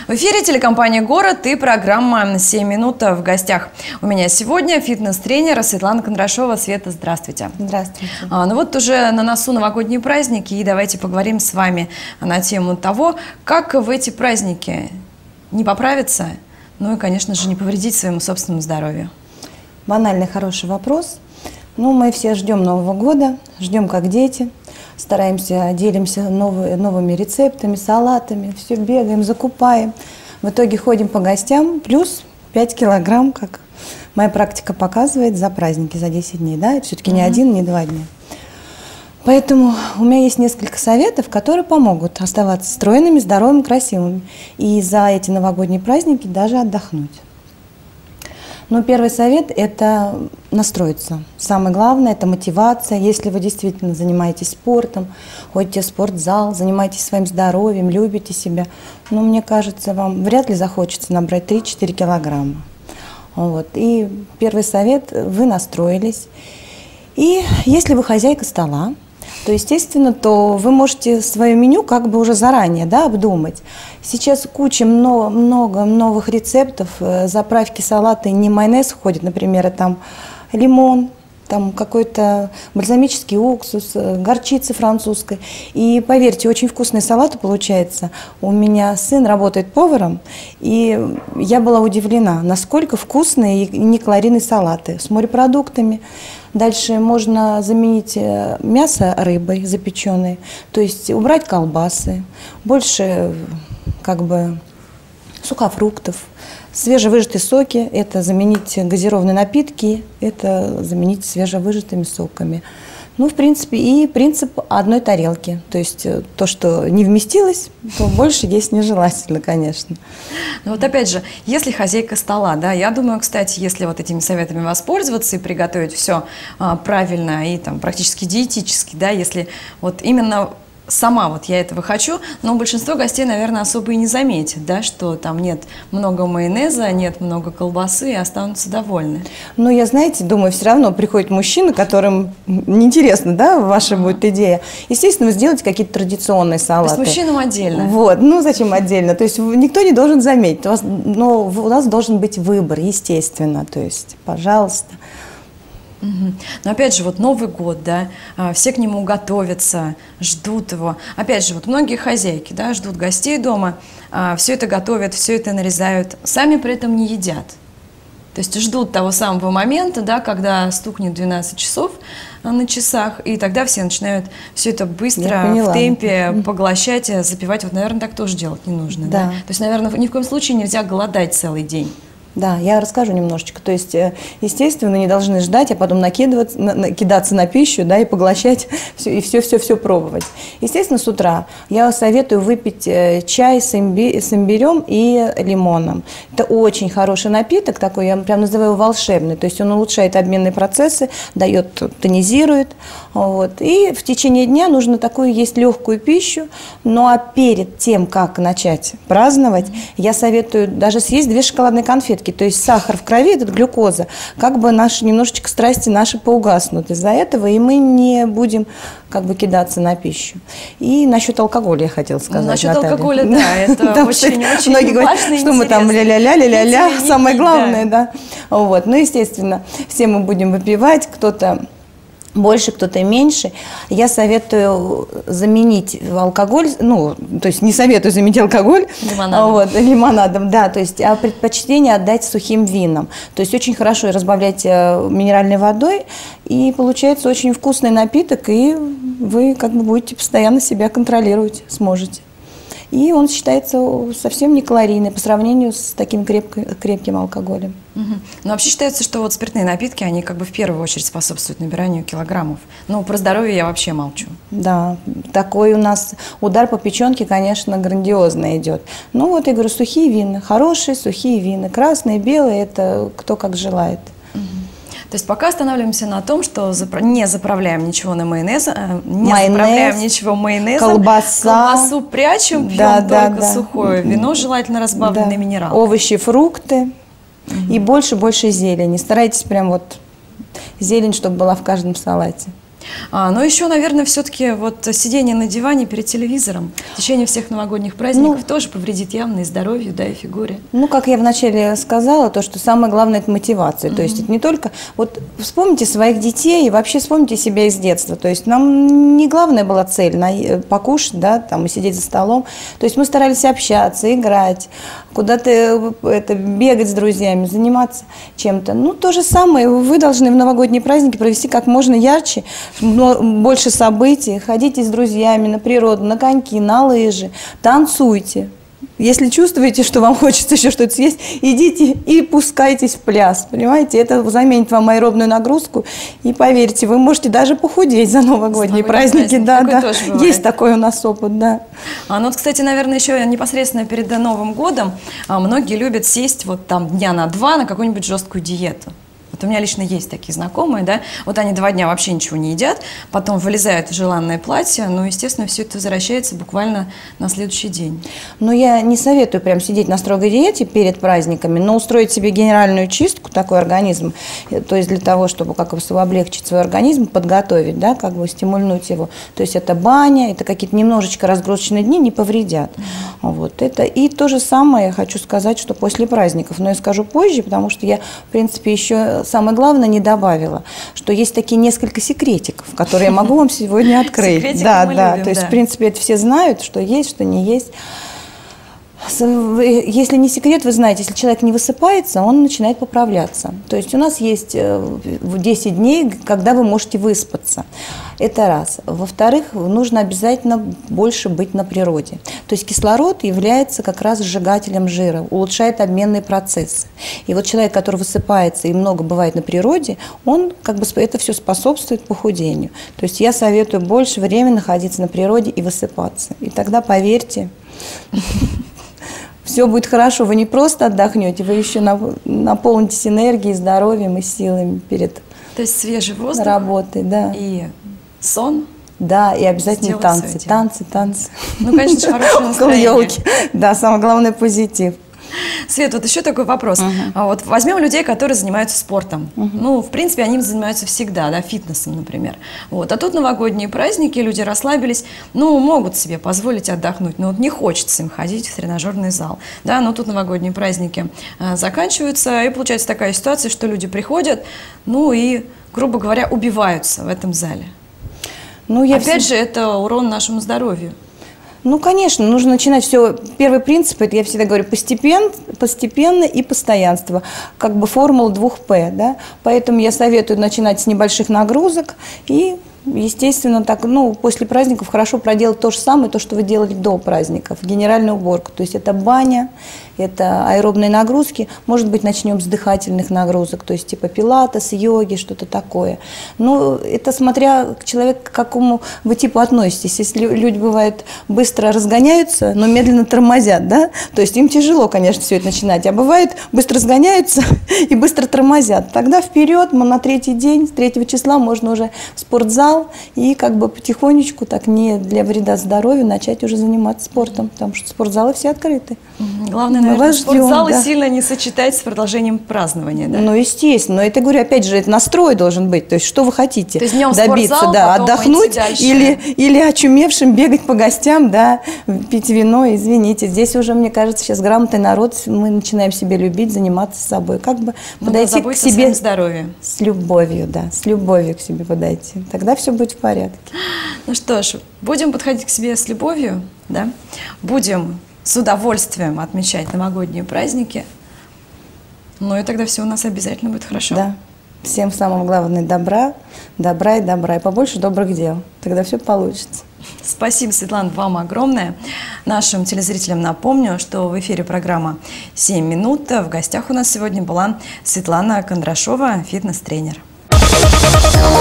В эфире телекомпания «Город» и программа «7 минут» в гостях. У меня сегодня фитнес-тренер Светлана Кондрашова. Света, здравствуйте. Здравствуйте. Ну вот уже на носу новогодние праздники, и давайте поговорим с вами на тему того, как в эти праздники не поправиться, ну и, конечно же, не повредить своему собственному здоровью. Банальный хороший вопрос. Ну, мы все ждем Нового года, ждем как дети, стараемся, делимся новыми рецептами, салатами, все бегаем, закупаем. В итоге ходим по гостям, плюс 5 килограмм, как моя практика показывает, за праздники, за 10 дней, да, это все-таки не один, не 2 дня. Поэтому у меня есть несколько советов, которые помогут оставаться стройными, здоровыми, красивыми. И за эти новогодние праздники даже отдохнуть. Но первый совет – это настроиться. Самое главное – это мотивация. Если вы действительно занимаетесь спортом, ходите в спортзал, занимаетесь своим здоровьем, любите себя, ну, мне кажется, вам вряд ли захочется набрать 3-4 килограмма. Вот. И первый совет – вы настроились. И если вы хозяйка стола, то, естественно, то вы можете свое меню как бы уже заранее, да, обдумать. Сейчас куча много новых рецептов, заправки салата, не майонез входит, например, там лимон, там какой-то бальзамический уксус, горчица французская. И поверьте, очень вкусные салаты получаются. У меня сын работает поваром, и я была удивлена, насколько вкусные и некалорийные салаты с морепродуктами. Дальше можно заменить мясо рыбой запеченной, то есть убрать колбасы, больше как бы сухофруктов, свежевыжатые соки, это заменить газированные напитки, это заменить свежевыжатыми соками. Ну, в принципе, и принцип одной тарелки. То есть то, что не вместилось, то больше есть нежелательно, конечно. Ну вот опять же, если хозяйка стола, да, я думаю, кстати, если вот этими советами воспользоваться и приготовить все правильно и там практически диетически, да, если вот именно сама вот я этого хочу, но большинство гостей, наверное, особо и не заметят, да, что там нет много майонеза, нет много колбасы и останутся довольны. Но я, знаете, думаю, все равно приходит мужчина, которым неинтересно, да, ваша будет идея. Естественно, вы сделаете какие-то традиционные салаты. То есть мужчинам отдельно? Вот, ну зачем отдельно? То есть никто не должен заметить, но у нас должен быть выбор, естественно, то есть, пожалуйста. Но опять же, вот Новый год, да, все к нему готовятся, ждут его. Опять же, вот многие хозяйки, да, ждут гостей дома, все это готовят, все это нарезают, сами при этом не едят. То есть ждут того самого момента, да, когда стукнет 12 часов на часах, и тогда все начинают все это быстро, в темпе поглощать, запивать. Вот, наверное, так тоже делать не нужно. Да. То есть, наверное, ни в коем случае нельзя голодать целый день. Да, я расскажу немножечко. То есть, естественно, не должны ждать, а потом кидаться на пищу, да, и поглощать все, и все пробовать. Естественно, с утра я советую выпить чай с имбирем и лимоном. Это очень хороший напиток, такой, я прям называю его волшебный. То есть он улучшает обменные процессы, тонизирует. Вот. И в течение дня нужно такую есть легкую пищу. Ну а перед тем, как начать праздновать, я советую даже съесть 2 шоколадные конфетки. То есть сахар в крови, этот глюкоза, как бы немножечко страсти наши поугаснут из-за этого, и мы не будем как бы кидаться на пищу. И насчет алкоголя я хотела сказать, насчет Наталья. Алкоголя, да, это очень многие говорят, что мы там ля-ля-ля, самое главное, да. Вот. Ну, естественно, все мы будем выпивать, кто-то больше, кто-то меньше. Я советую заменить алкоголь, ну, то есть не советую заменить алкоголь лимонадом, да, то есть а предпочтение отдать сухим вином. То есть очень хорошо разбавлять минеральной водой, и получается очень вкусный напиток, и вы как бы будете постоянно себя контролировать, сможете. И он считается совсем не калорийный по сравнению с таким крепким алкоголем. Но вообще считается, что вот спиртные напитки, они как бы в первую очередь способствуют набиранию килограммов. Ну, про здоровье я вообще молчу. Да, такой у нас удар по печенке, конечно, грандиозно идет. Ну вот я говорю, сухие вина, хорошие сухие вина, красные, белые, это кто как желает. То есть пока останавливаемся на том, что не заправляем ничего на майонез, заправляем ничего майонезом, колбасу прячем, пьем только сухое вино, желательно разбавленное минералом. Овощи, фрукты и больше зелени. Старайтесь прям вот зелень, чтобы была в каждом салате. Но еще, наверное, все-таки вот сидение на диване перед телевизором в течение всех новогодних праздников тоже повредит явно и здоровью, да, и фигуре. Ну, как я вначале сказала, то, что самое главное – это мотивация. То есть это не только… Вот вспомните своих детей и вообще вспомните себя из детства. То есть нам не главная была цель покушать, да, там, и сидеть за столом. То есть мы старались общаться, играть, куда-то бегать с друзьями, заниматься чем-то. Ну, то же самое вы должны в новогодние праздники провести как можно ярче, больше событий, ходите с друзьями на природу, на коньки, на лыжи, танцуйте. Если чувствуете, что вам хочется еще что-то съесть, идите и пускайтесь в пляс, понимаете? Это заменит вам аэробную нагрузку, и поверьте, вы можете даже похудеть за новогодние праздники. Да, да. Есть такой у нас опыт, да. Ну вот, кстати, наверное, еще непосредственно перед Новым годом многие любят сесть вот там дня на 2 на какую-нибудь жесткую диету. Вот у меня лично есть такие знакомые, да, вот они 2 дня вообще ничего не едят, потом вылезают в желанное платье, но, естественно, все это возвращается буквально на следующий день. Ну, я не советую прям сидеть на строгой диете перед праздниками, но устроить себе генеральную чистку, такой организм, то есть для того, чтобы как бы облегчить свой организм, подготовить, да, как бы стимульнуть его. То есть это баня, это какие-то немножечко разгрузочные дни не повредят. Вот это. И то же самое я хочу сказать, что после праздников, но я скажу позже, потому что я, в принципе, еще самое главное не добавила, что есть такие несколько секретиков, которые я могу вам сегодня открыть. Да, да. То есть, в принципе, это все знают, что есть, что не есть. Если не секрет, вы знаете, если человек не высыпается, он начинает поправляться. То есть у нас есть 10 дней, когда вы можете выспаться. Это раз. Во-вторых, нужно обязательно больше быть на природе. То есть кислород является как раз сжигателем жира, улучшает обменные процессы. И вот человек, который высыпается и много бывает на природе, он как бы это все способствует похудению. То есть я советую больше времени находиться на природе и высыпаться. И тогда, поверьте, все будет хорошо. Вы не просто отдохнете, вы еще наполнитесь энергией, здоровьем и силами перед То есть свежий воздух работой, да. И сон. Да, и обязательно танцы. Ну, конечно, хорошее настроение. Елки. Да, самое главное – позитив. Свет, вот еще такой вопрос. Вот возьмем людей, которые занимаются спортом. Ну, в принципе, они занимаются всегда, да, фитнесом, например. Вот. А тут новогодние праздники, люди расслабились, ну, могут себе позволить отдохнуть, но вот не хочется им ходить в тренажерный зал. Да, но тут новогодние праздники заканчиваются, и получается такая ситуация, что люди приходят, ну и, грубо говоря, убиваются в этом зале. Ну, опять же, это урон нашему здоровью. Ну, конечно, нужно начинать все. Первый принцип, это я всегда говорю, постепенно и постоянство. Как бы формула 2П, да. Поэтому я советую начинать с небольших нагрузок и, естественно, так, ну, после праздников хорошо проделать то же самое, то, что вы делали до праздников, генеральную уборку. То есть это баня, это аэробные нагрузки. Может быть, начнем с дыхательных нагрузок, то есть типа пилатес, йоги, что-то такое. Но это смотря человек, к какому вы типу относитесь. Если люди, бывают, быстро разгоняются, но медленно тормозят, да, то есть им тяжело, конечно, все это начинать. А бывает, быстро разгоняются и быстро тормозят. Тогда вперед, на 3-й день, с 3 числа можно уже в спортзал и как бы потихонечку, так не для вреда здоровью, начать уже заниматься спортом, потому что спортзалы все открыты. Главное, наверное, спортзалы сильно не сочетать с продолжением празднования, да? Ну, естественно. Но это, говорю, опять же, это настрой должен быть. То есть, что вы хотите? То есть днем добиться, спортзал, да, отдохнуть или очумевшим бегать по гостям, да, пить вино, извините. Здесь уже, мне кажется, сейчас грамотный народ, мы начинаем себя любить, заниматься собой. Как бы подойти к себе с любовью, да, с любовью к себе подойти. Тогда все будет в порядке. Ну что ж, будем подходить к себе с любовью, да? Будем с удовольствием отмечать новогодние праздники. Ну и тогда все у нас обязательно будет хорошо. Да. Всем самое главное добра, и побольше добрых дел. Тогда все получится. Спасибо, Светлана, вам огромное. Нашим телезрителям напомню, что в эфире программа «7 минут». В гостях у нас сегодня была Светлана Кондрашова, фитнес-тренер.